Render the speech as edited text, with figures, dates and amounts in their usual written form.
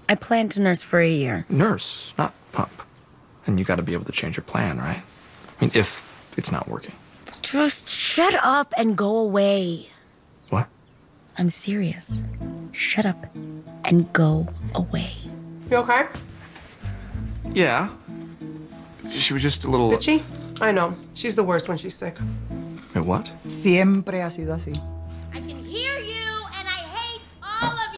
I plan to nurse for a year. Nurse, not pump. And you got to be able to change your plan, right? I mean, if it's not working. Just shut up and go away. What? I'm serious. Shut up and go away. You okay? Yeah. She was just a little... Bitchy? I know. She's the worst when she's sick. Wait, what? Siempre ha sido así.